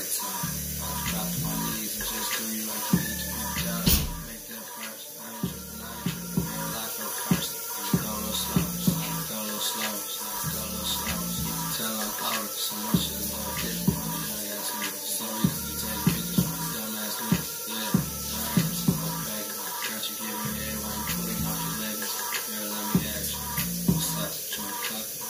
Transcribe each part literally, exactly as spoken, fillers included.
tights on. I'll drop to my knees and just do you like you need to be done. Make that first. I ain't tripping, I ain't tripping. Real life or cursed. Go a little slow, go a little slow, go a little slow. You can tell I'm out of so much shit is all different. You know, I got to so easy to take pictures from the dumbass niggas. Yeah, I ain't so back. Got you giving me head while you pulling off your legs. Girl, let me ask you. What's up? Trying to fuck me?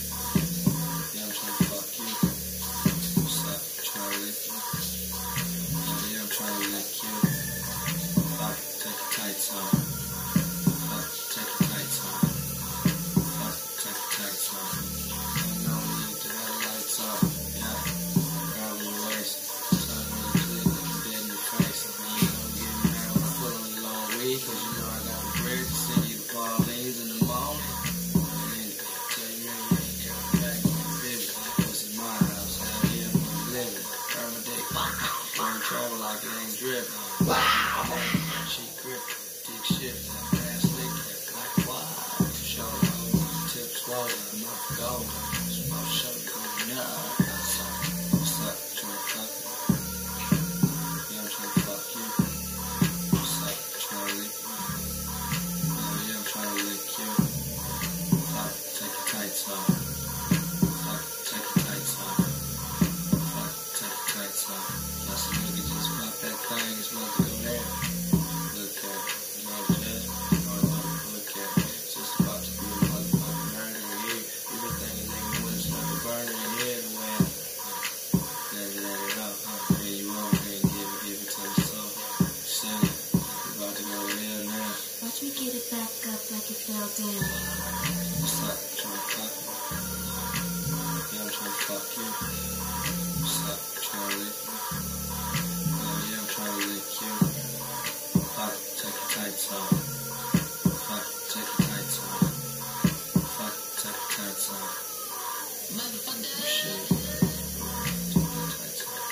Yeah, I'm trying to fuck you. What's up? Trying to lick you? Yeah, I'm trying to lick you. Fuck, take your tights off. Fuck, take your tights off. Fuck, take your tights off. You know we need to have the lights off. Yeah, grab your waist. Suck me the clit, look you dead in the face. And you know I'm getting mad when I put on the long weed. Cause you know I got a bread to send you the Pauline's in the morning. And then tell you man, you ain't coming back. Baby, this is my house. Hell yeah, I'm gonna live it. Turn my dick. Don't travel like it ain't dripping. Wow. She grip, dick shift, ass lick, like wow. Show tip swollen, I'm not going. Smoke show coming up. What's up? Trying to fuck me? Yeah, I'm trying to fuck you. What's up? Trying to lick me? Yeah, I'm trying to lick you. Fuck, take your tights off. Fuck, take your tights off. Fuck, take your tights off. That's a nigga just pop that thing, it's about to go there. Look at it, you know what I'm saying? Look at it, it's just about to be a motherfucking murder in here. You been thinking nigga wouldn't smoke a burner in here, the way let it, let it out. Here you are, here, give it, give it to the soul. Send it, we're about to go there now. Watch me get it back up like it fell down. What's up? Trying to fuck me? Yeah, I'm trying to fuck you. What's up? Trying to lick me? Yeah, I'm trying to lick you. Fuck, take your tights off. Fuck, take your tights off. Fuck, take your tights off. Motherfucker. Shit. Take your tights off.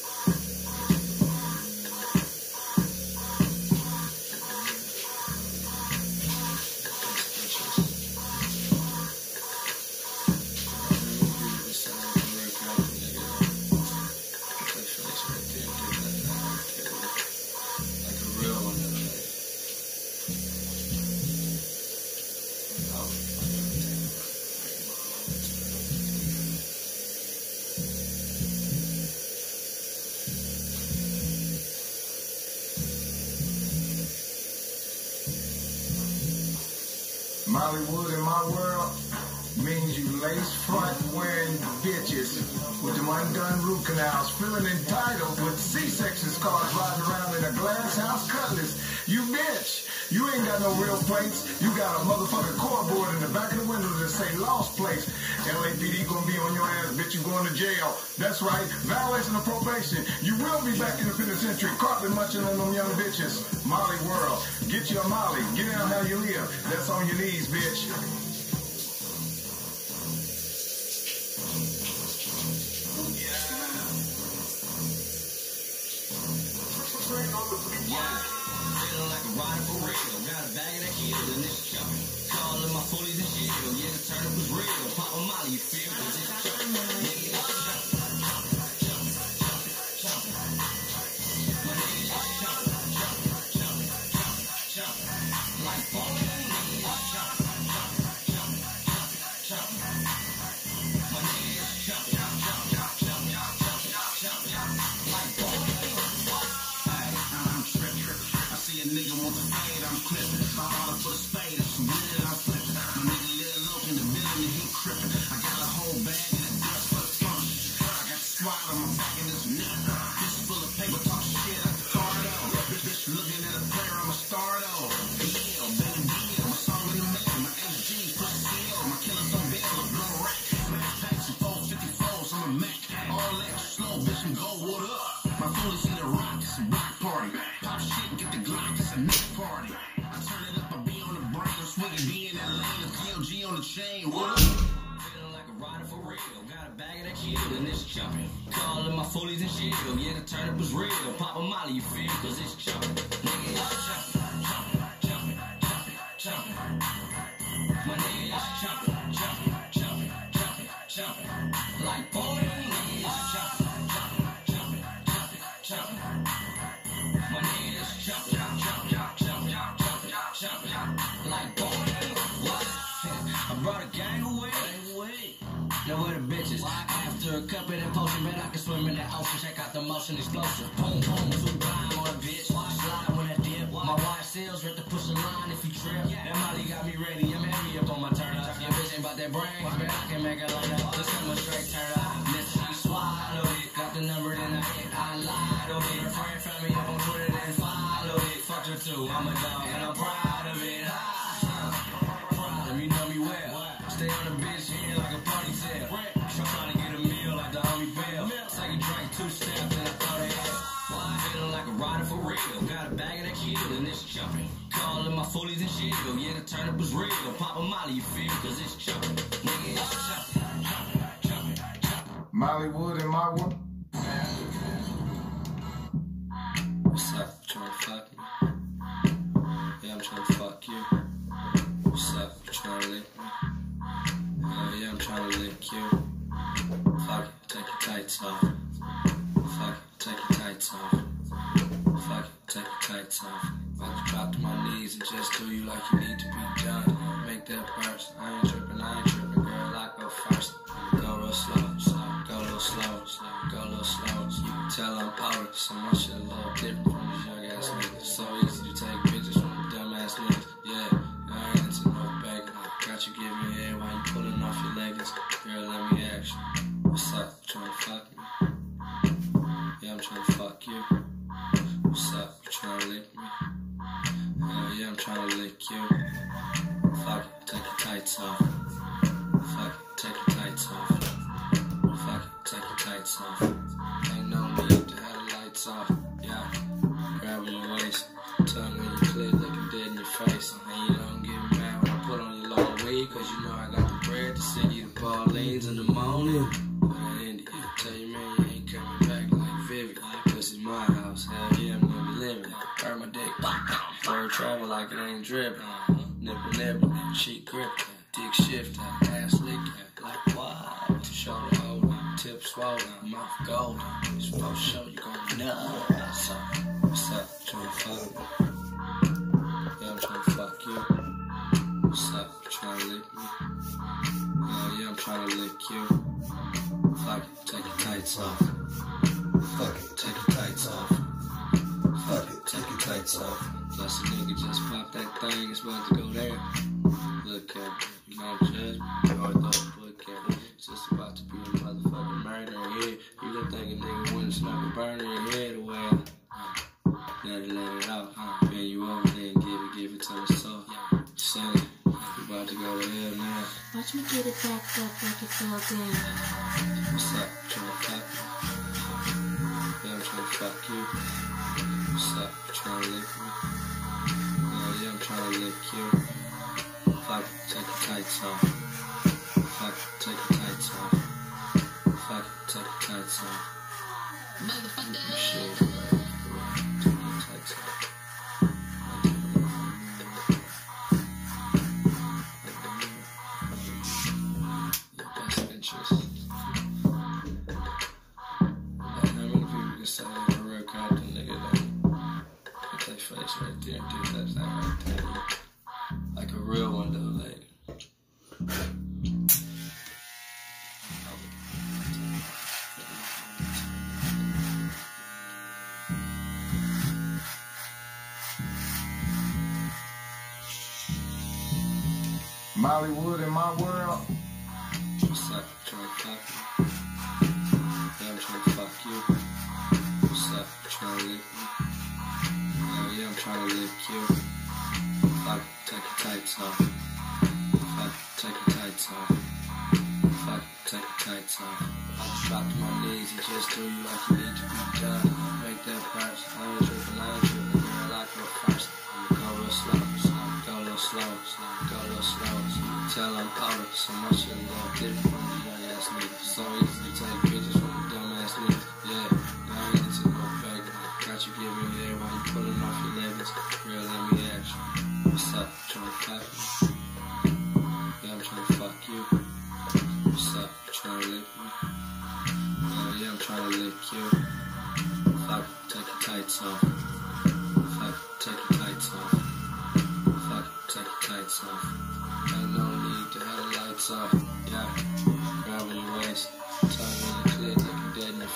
Mollywood in my world means you lace front wearing bitches with them undone root canals, feeling entitled with C-section scars riding around in a glass house cutlass. You bitch, you ain't got no real plates. You got a motherfucking cardboard in the back of the window that say lost place. L A P D gonna be on your ass, bitch. You going to jail. That's right, violation of probation. You will be back in the penitentiary, carpet munching on them young bitches. Molly world, get your Molly, get out how you live. That's on your knees, bitch. Yeah, feeling like a rider for real. Got a bag of that shit in this chop. Calling my fullies and shit. Yeah, the turnip was real. Pop a molly, you feel? Cause it's chop. Nigga, it's chop. Chop, chop, chop. My nigga, it's chop. Chop, chop, chop, chop. Like falling on me, it's chop. Chop, chop, chop, chop. My nigga, it's chop. Chop, chop, chop, chop, chop, chop, chop, chop. Like falling on me. See a nigga want the fade, I'm clipping. My order for the spade, it's weird, I'm flipping. My nigga Lil Loke in the building, he tripping. I got a whole bag of the dust for the function. I got the squad on my back in this nut. This full of paper, talk shit at the cardo. Bitch, bitch, looking at a player, I'm a stardo. Yeah, Benny D, I'm a song in the mail. My H G's push the seal, my killers on bail, a blow rack. Smash packs and four fifty-fours, I'm a Mac. All that slow, bitch, and go, what up? My foolish in the rock, it's a rock party. Pop shit, get the Glock, it's a night party. I turn it up, I be on the brain, I'm swinging B in that lane, a P L G on the chain. What up? Feeling like a rider for real. Got a bag of that shit and it's chopping. Calling my fullies and shit. Yeah, the turnip was real. Pop a molly, you feel? Cause it's chopping. Nigga, it's chopping. Chopping, chopping, chopping, chopping. My nigga, it's chopping. Chopping, chopping, chopping, chopping. Like bowling, nigga, it's chopping. Chopping, chopping, potion, bet I can swim in that ocean. Check out the motion, explosive. Boom, boom, two time on a bitch. Slide when I dip. My wide seals, ready to push a line if you trip. That Molly got me ready, I'm heavy up on my turn up. Your bitch ain't about that brain, bet I can make it like that. Just come a straight turn up. Listen, you swallowed it. Got the number, then I hit, I lied on it. Her friend found me up on Twitter, then followed it. Fucked her too, I'm a dog, and I'm proud of it. Ah, proud of me, know me well. Stay on the bitch here like a party tail. I'm trying to get a meal like the homie Bell. Take a drink, two steps, and I throw that ass. Feeling like a rider for real. Got a bag of that kill, and it's jumping. Calling my foolies and shit. Go, yeah, the turnip was real. Pop a Molly, you feel, cause it's jumping. Nigga, it's jumping, jumping, jumping, jumping. Mollywood and my one. What's up? Trying to fuck me? Yeah, I'm trying to fuck you. What's up? You trying to lick me? Uh, yeah, I'm trying to lick you. Fuck it, take your tights off. Fuck it, take your tights off. Fuck it, take your tights off. About to drop to my knees and just do you like you need to be done. Make that burst. I ain't tripping, I ain't tripping, girl. I go first. Go real slow, slow. Go a little slow, slow. Go a little slow. You can tell I'm powder, so my shit a little different from these young ass niggas. So easy to take pictures from the dumb ass niggas. Yeah, I ain't into no begging. Got you giving head while you pulling off your leggings. Girl, let me ask you. What's up? Trying to fuck me? Yeah, I'm trying to fuck you. What's up? You trying to lick me? Uh, yeah, I'm trying to lick you. Fuck it, take your tights off. Fuck it, take your tights off. Fuck it, take your tights off. Ain't no need to have the lights off. Yeah, grabbing your waist, tongue when you clear, looking dead in your face. And you don't get mad when I put on your long weed, cause you know I got the bread to send you the Pauline's in the morning. But I India, tell you man, you ain't coming back like Vivian. This is my house, hell yeah, I'm gonna be living. Hurt my dick, bird travel like it ain't dripping. Nipple nipple, cheek grip, dick shift, ass lick, like wow. Shoulder hold, tip swollen, mouth golden. This for sure you gon' know. What's up? What's up? Trying to fuck me? Yeah, I'm trying to fuck you. What's up? You trying to lick me? Uh, yeah, I'm trying to lick you. Fuck it, take your tights off. Fuck it, take your tights off. Fuck it, take your tights off. Plus a nigga just pop that thing, it's about to go there. Look at me, you don't judge me, or don't look at me. It's just about to be a motherfucking murder in here. You don't think a nigga wouldn't smoke a burner in your head away. Let it, let it out. Huh? Man, you over there and give it, give it to the soul. Son, you about to go to hell now. Watch me get it back up like it fell down. What's up? Trying to fuck me? Yeah, I'm trying to fuck you. What's up? You trying to lick me? Uh, yeah, I'm trying to lick you. Fuck it, take your tights off. Fuck it, take your tights off. Fuck it, take your tights off. Motherfucker. Shit, man. Take your tights off. Your best interest. Like, how many people can say they're a real Compton nigga that put their face right there and do that thing right there? Like a real one though, like. Mollywood in my world. What's up? Trying to fuck me? Yeah, I'm trying to fuck you. What's up? Trying to lick me? Uh, yeah, I'm trying to lick you. Fuck it, take your tights off. Fuck it, take your tights off. Fuck it, take your tights off. I just drop to my knees and just do you like you need to be done. Make that burst. I ain't tripping, I ain't tripping, girl. I go first. I'ma go real slow, slow. Go a little slow, slow. Go a little slow. So you can tell I'm powder, so my shit a little different from these young ass niggas. So easy to take pictures from the dumb ass niggas. Yeah, I ain't into no begging. Got you giving head while you pulling off your leggings. Girl, let me ask you. What's up? Trying to fuck me? Yeah, I'm trying to fuck you. What's up? You trying to lick me? Uh, yeah, I'm trying to lick you. Fuck it, take your tights off. Fuck it, take your tights off. Fuck it, take your tights off. Ain't no need to have the lights off. Yeah, grabbing your waist, tongue in the clit, looking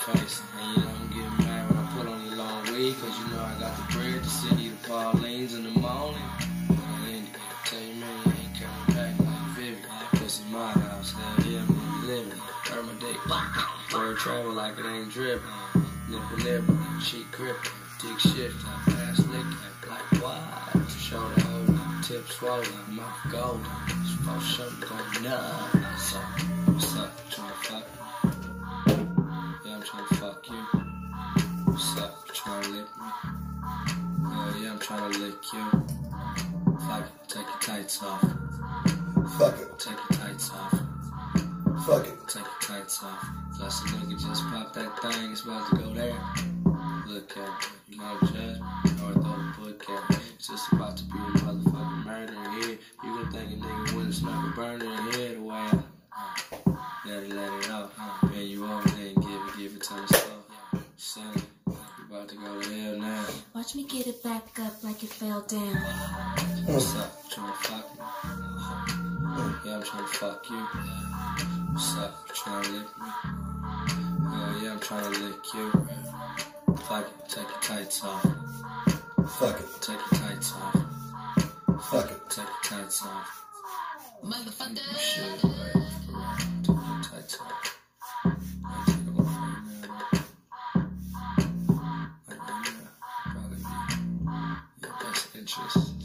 face. And you know I'm getting mad when I put on your long weed, cause you know I got the bread to send you to Pauline's in the morning. I ain't gonna tell you, man, you ain't coming back like Vivian. This is my house, hell yeah, I'm living. Hurt my dick, word travel like it ain't dripping. Nipple nipple, cheek gripping, dick shift, ass licking, black wide. Shoulder holding, tip swollen, mouth golden. For sure going nuts. So, what's up? Tryna fuck me? Yeah, I'm tryna fuck you. What's up? You tryna lick me? Hell yeah, I'm tryna lick you. Fuck it, take your tights off. Fuck it. Take your tights off. Fuck it. Take your tights off. Plus a nigga just popped that thing, it's about to go there. Look at it, no judgment, or the book at it. It's just about to be a motherfucking murder in here. You gon' think a nigga wouldn't smoke a burner in here the way I let it, let it out. Man, you over there and give it, give it to me slow. Son, you about to go to hell now. Watch me get it back up like it fell down. What's up? You tryna fuck me? Yeah, I'm tryna fuck you. What's up? You tryna lick me? Hell yeah, I'm tryna lick you. Fuck it, take your tights off. Fuck it. Take your tights off. Fuck it. Take your tights off. Motherfucker. Shit, right? For real. Take your tights off. I take them off right now. Like right now, probably be your best interest.